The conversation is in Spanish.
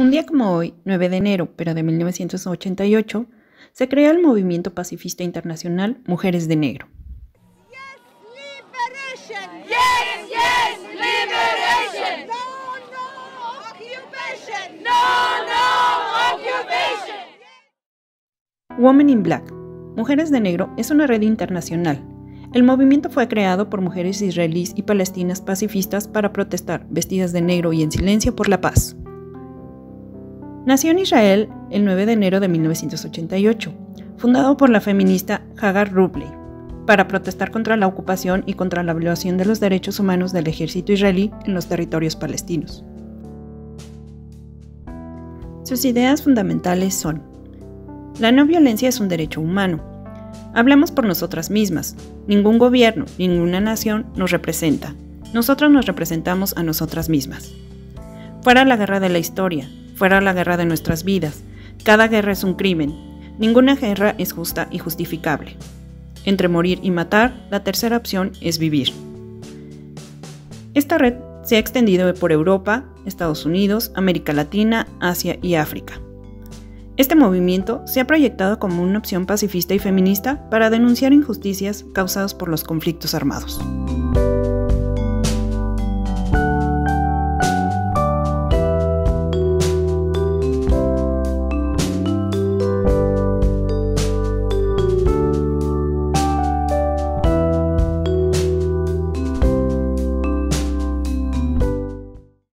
Un día como hoy, 9 de enero, pero de 1988, se crea el movimiento pacifista internacional Mujeres de Negro. Women in Black, Mujeres de Negro, es una red internacional. El movimiento fue creado por mujeres israelíes y palestinas pacifistas para protestar, vestidas de negro y en silencio por la paz. Nació en Israel el 9 de enero de 1988, fundado por la feminista Hagar Rubley, para protestar contra la ocupación y contra la violación de los derechos humanos del ejército israelí en los territorios palestinos. Sus ideas fundamentales son: la no violencia es un derecho humano. Hablamos por nosotras mismas. Ningún gobierno, ninguna nación nos representa. Nosotras nos representamos a nosotras mismas. Fuera la guerra de la historia, fuera la guerra de nuestras vidas. Cada guerra es un crimen. Ninguna guerra es justa y justificable. Entre morir y matar, la tercera opción es vivir. Esta red se ha extendido por Europa, Estados Unidos, América Latina, Asia y África. Este movimiento se ha proyectado como una opción pacifista y feminista para denunciar injusticias causadas por los conflictos armados.